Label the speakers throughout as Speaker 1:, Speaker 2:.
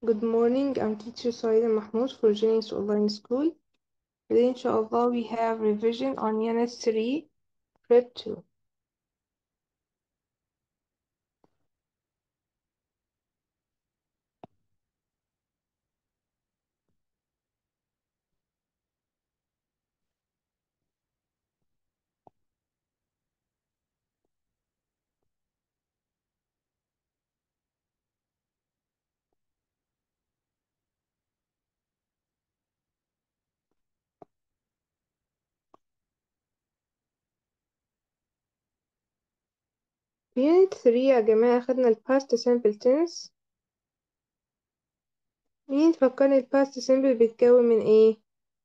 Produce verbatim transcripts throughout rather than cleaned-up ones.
Speaker 1: Good morning, I'm teacher Saida Mahmoud for Genius Online School. Today, inshallah, we have revision on Unit three, Prep two. في Unit three يا جماعة أخدنا ال Past Simple Tense. مين يفكرني ال Past Simple بيتكون من إيه؟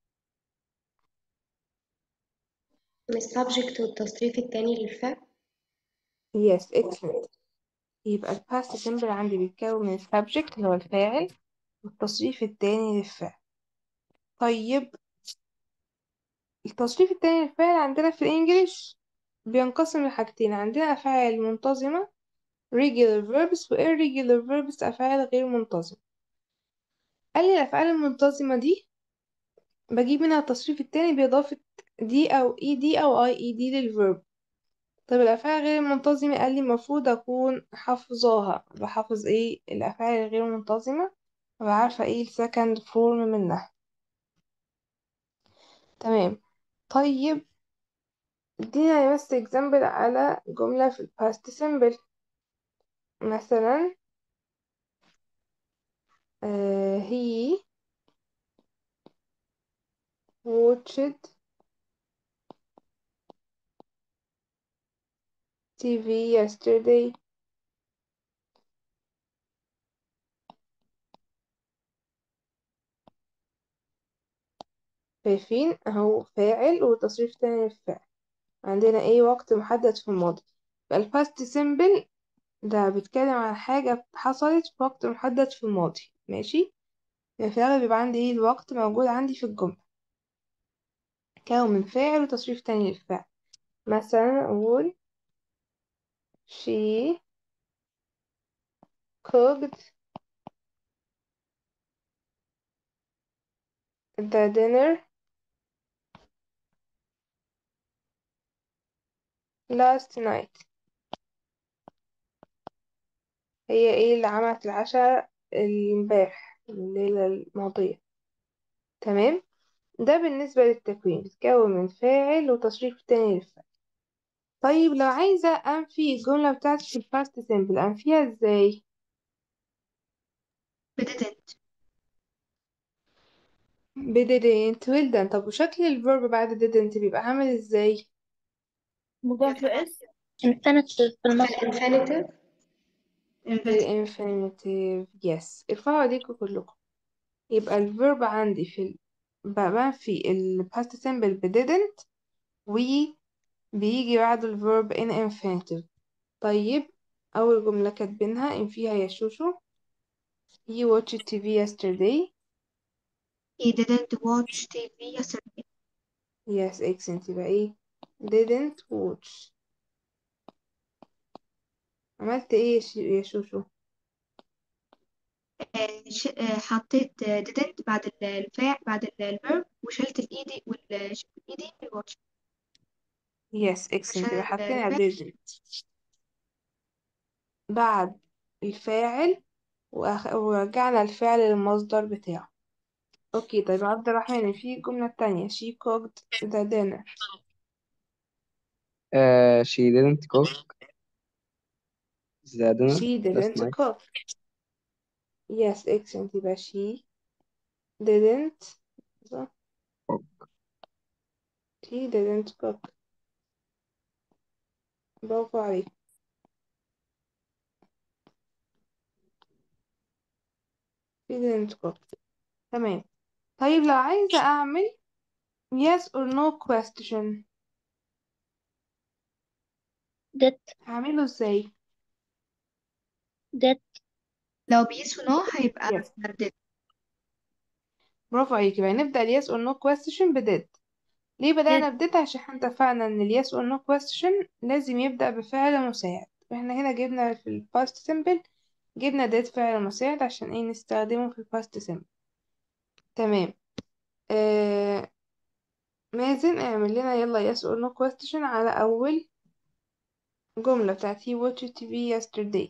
Speaker 2: من السبجكت والتصريف التاني للفعل.
Speaker 1: Yes, excellent. يبقى ال Past Simple عندي بيتكون من subject اللي هو الفاعل والتصريف التاني للفعل. طيب التصريف التاني للفعل عندنا في الإنجليش بينقسم لحاجتين، عندنا أفعال منتظمة regular verbs و irregular verbs أفعال غير منتظمة. قال لي الأفعال المنتظمة دي بجيب منها التصريف التاني بإضافة دي أو اي دي أو اي اي دي للverb. طب الأفعال غير المنتظمة قال لي المفروض أكون حافظاها، بحافظ ايه الأفعال الغير منتظمة وعارفة ايه السكند فورم منها. تمام. طيب ادينا بس example على جملة في ال past simple. مثلا uh, he watched تي في yesterday. شايفين اهو فاعل وتصريف تاني للفعل، عندنا ايه وقت محدد في الماضي. فالباست سيمبل ده بيتكلم عن حاجة حصلت في وقت محدد في الماضي، ماشي. يعني في الأغلب بيبقى عندي ايه الوقت موجود عندي في الجملة، كون من فاعل وتصريف تاني للفعل. مثلا أقول she cooked the dinner last night. هي ايه اللي عملت العشاء امبارح الليلة الماضية. تمام. ده بالنسبة للتكوين بيتكون من فاعل وتصريف تاني للفعل. طيب لو عايزة أنفي الجملة بتاعتي في الباست سيمبل أنفيها ازاي؟
Speaker 2: بدأت
Speaker 1: ب didn't well done. طب وشكل الفيرب بعد didn't بيبقى عامل ازاي؟
Speaker 3: مضاف له اس infinitive في المصدر.
Speaker 2: infinitive
Speaker 1: بالانفينيتيف. يس، ارفعوا ايديكم كلكم. يبقى الفيرب عندي في ال... ب- بنفي الباست سيمبل ب didn't وبيجي بعده الفيرب in infinitive. طيب أول جملة كاتبينها إن فيها يا شوشو he watched تي في yesterday.
Speaker 2: he didn't watch تي في yesterday.
Speaker 1: yes excellent. يبقى ايه didn't watch. عملت ايه يا ش- يا شوشو؟
Speaker 2: آه، ش- آه، حطيت آه، didn't بعد ال- الفاعل بعد ال- الverb وشلت الايدي والشلت الايدي في الwatch
Speaker 1: yes excellent. يبقى
Speaker 2: عشان
Speaker 1: حطينا
Speaker 2: الفاعل.
Speaker 1: didn't بعد الفاعل وأخ... ورجعنا الفعل للمصدر بتاعه. اوكي. طيب عبد الرحمن في الجملة التانية she cooked the dinner.
Speaker 4: Uh, she didn't cook the dinner
Speaker 1: she
Speaker 4: last
Speaker 1: didn't
Speaker 4: night.
Speaker 1: cook. yes excellent. يبقى she didn't she didn't cook. برافو عليك. she didn't cook. تمام. طيب لو عايزة أعمل yes or no question
Speaker 3: did
Speaker 1: هعمله ازاي؟
Speaker 3: did
Speaker 2: لو بيس ونو هيبقى
Speaker 1: yes
Speaker 2: did.
Speaker 1: برافو عليكي. بقى نبدأ ال yes or no question ب did. ليه بدأنا
Speaker 3: did
Speaker 1: ب did؟ عشان احنا اتفقنا ان ال yes or no question لازم يبدأ بفعل مساعد، واحنا هنا جبنا في ال past simple جبنا did فعل مساعد عشان ايه نستخدمه في الباست سيمبل. تمام. آه مازن اعمل لنا يلا yes or no question على أول جملة بتاعت he watched تي في yesterday.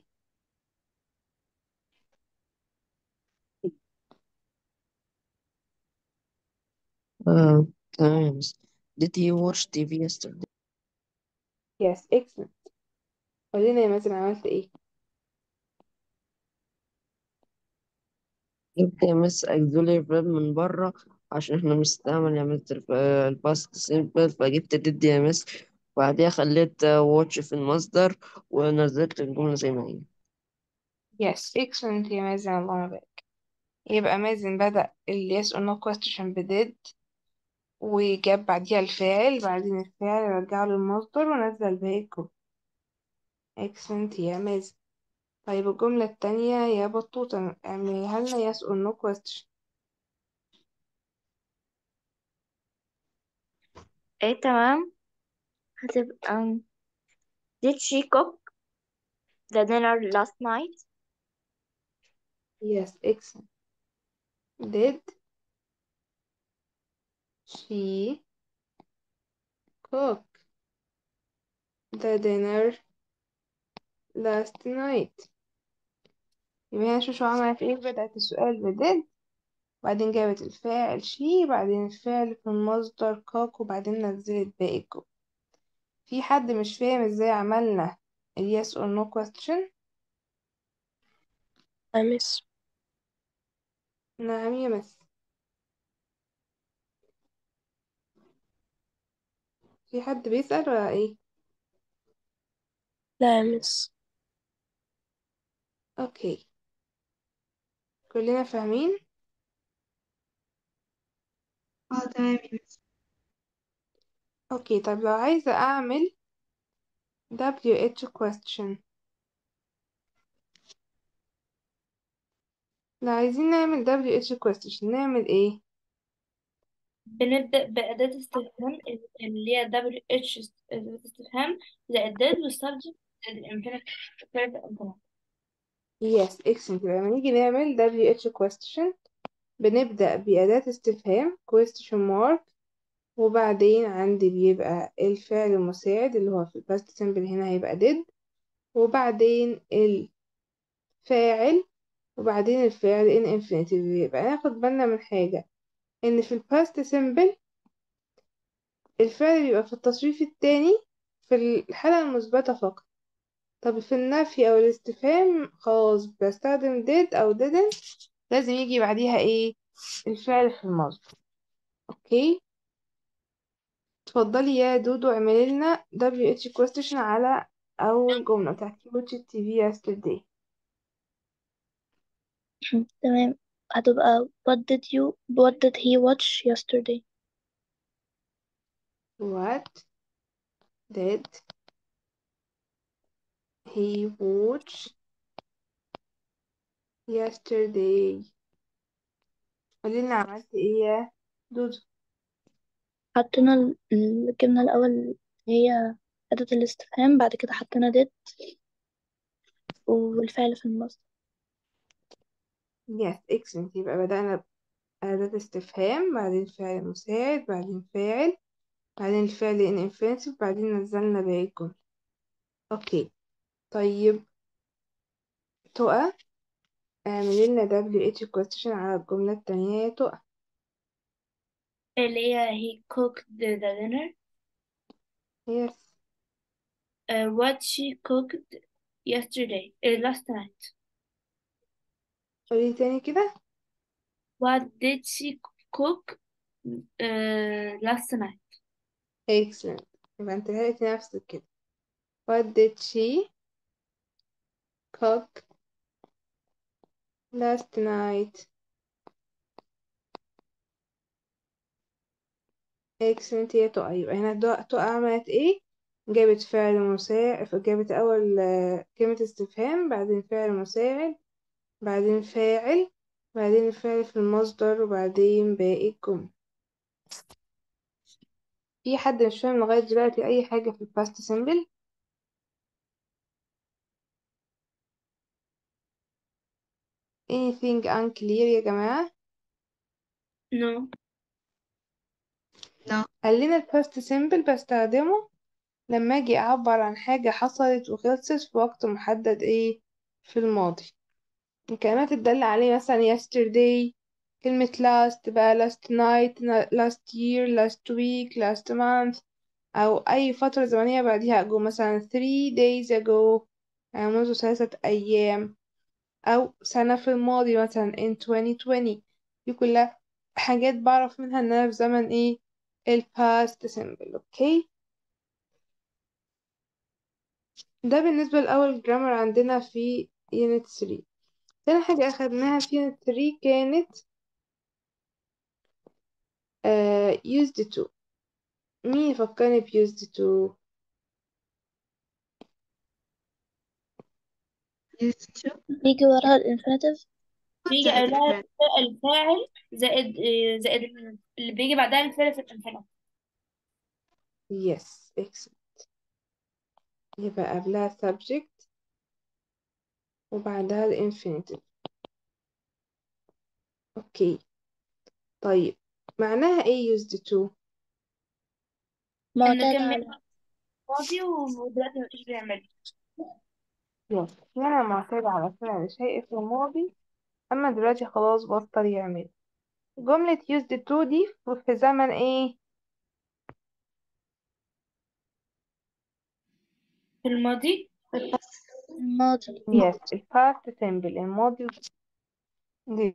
Speaker 5: Uh, times. Did he watch T V yesterday?
Speaker 1: yes excellent. قولنا يا مازن عملت ايه.
Speaker 5: جبت يا مس auxiliary verb من بره عشان احنا بنستعمل يا مس الباست سيمبل، فجبت did يا مس، وبعديها خليت watch في المصدر ونزلت الجملة زي ما هي.
Speaker 1: yes excellent يا مازن اللهم بارك. يبقى مازن بدأ ال yes or no question ب did وجاب بعديها الفاعل، بعدين الفاعل رجعه للمصدر ونزل باقي الجملة. excellent يا مازن. طيب الجملة التانية يا بطوطة اعمليها لنا yes or no question.
Speaker 3: ايه تمام. هتبقى did she cook the dinner last night؟
Speaker 1: yes excellent. did she cook the dinner last night؟ يبقى هنا شوشو عملت ايه، بدأت السؤال ب did وبعدين جابت الفاعل she بعدين الفعل في المصدر cook وبعدين نزلت باقي الجملة. في حد مش فاهم ازاي عملنا ال yes or no question؟
Speaker 3: مس.
Speaker 1: نعم يا مس. في حد بيسأل ولا ايه؟
Speaker 3: لا مس.
Speaker 1: اوكي كلنا فاهمين.
Speaker 2: اه تمام يا مس.
Speaker 1: اوكي طب لو عايزة اعمل دبليو اتش question، لو عايزين نعمل دبليو اتش question نعمل ايه؟
Speaker 3: بنبدأ بأداة استفهام اللي هي دبليو اتش أداة استفهام زائد did والسبجكت الانفينيت فيرب انفينيت.
Speaker 1: yes excellent. لما نيجي نعمل دبليو اتش question بنبدأ بأداة استفهام question mark وبعدين عندي بيبقى الفعل المساعد اللي هو في الباست سيمبل هنا هيبقى did وبعدين الفاعل وبعدين الفعل in infinitive. يبقى ناخد بالنا من حاجة ان في الباست سيمبل الفعل بيبقى في التصريف التاني في الحالة المثبتة فقط. طب في النفي او الاستفهام خلاص بستخدم did او didn't لازم يجي بعديها ايه الفعل في المصدر. اوكي اتفضلي يا دودو اعملي لنا دبليو اتش question على اول جملة بتاعت he watched تي في yesterday.
Speaker 3: تمام. هتبقى what did you what did he watch yesterday؟
Speaker 1: what did he watch yesterday؟ قولي لنا عملت ايه يا دودو.
Speaker 3: حطينا ال- الجملة الأول هي أداة الاستفهام، بعد كده حطينا did والفعل في المصدر.
Speaker 1: yes excellent. يبقى بدأنا بأداة استفهام بعدين فعل مساعد بعدين فاعل بعدين الفعل in infinitive بعدين نزلنا باقي الجملة. اوكي طيب تقى اعملي لنا دبليو اتش question على الجملة التانية يا تقى.
Speaker 3: اللي هي he cooked the dinner.
Speaker 1: yes
Speaker 3: uh, what she cooked yesterday uh, last night.
Speaker 1: قولي تاني كده.
Speaker 3: What did she cook uh, last night؟
Speaker 1: excellent. يبقى انت لقيتي نفسك كده. what did she cook last night؟ excellent يا تقى. يبقى هنا دو- تقى عملت ايه، جابت فعل مساعد، جابت اول آه، كلمة استفهام بعدين فعل مساعد بعدين فاعل بعدين الفعل في المصدر وبعدين باقي الجملة. في حد مش فاهم لغاية دلوقتي أي حاجة في الباست سيمبل؟ anything unclear يا جماعة؟
Speaker 3: no.
Speaker 2: no.
Speaker 1: قال لنا الباست سيمبل بستخدمه لما اجي اعبر عن حاجة حصلت وخلصت في وقت محدد ايه في الماضي. الكلمات الدالة عليه مثلا yesterday، كلمة last بقى last night last year last week last month، أو أي فترة زمنية بعديها ago، مثلا three days ago يعني منذ ثلاثة أيام، أو سنة في الماضي مثلا in twenty twenty. دي كلها حاجات بعرف منها إن أنا في زمن ايه ال past simple. اوكي، ده بالنسبة لأول جرامر عندنا في unit three. تاني حاجة أخدناها في unit three كانت uh, used to. مين يفكرني ب used to؟
Speaker 2: used to
Speaker 6: بيجي وراها الانفينيتيف.
Speaker 3: بيجي
Speaker 2: زائد
Speaker 3: قبلها
Speaker 2: infinitive.
Speaker 3: الفاعل زائد زائد اللي بيجي بعدها الفعل في الانفينيتيف.
Speaker 1: yes excellent. يبقى قبلها subject وبعدها ال infinitive. اوكي، طيب معناها ايه used to؟
Speaker 3: إنه
Speaker 6: معتاد
Speaker 3: كان
Speaker 6: على.
Speaker 3: بيعمل ماضي ودلوقتي مبقاش بيعمل.
Speaker 1: yes يعني معتاد على فعل شيء في الماضي أما دلوقتي خلاص بطل يعمل. جملة used to دي في زمن ايه؟
Speaker 3: في الماضي.
Speaker 6: الماضي.
Speaker 1: yes ال past simple الماضي. دي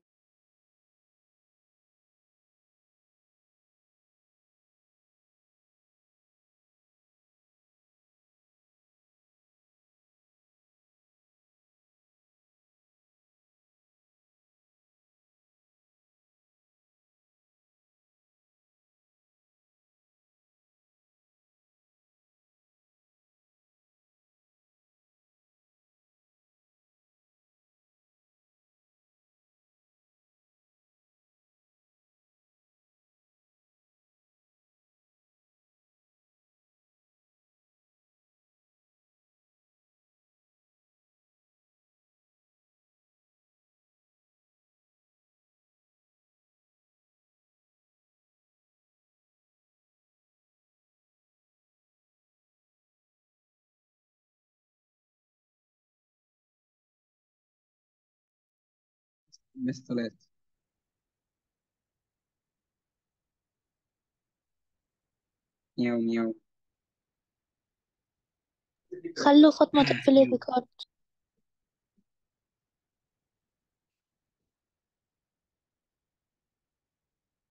Speaker 4: مثلات. مياو مياو.
Speaker 6: خلوا فاطمة تقفل الريكورد.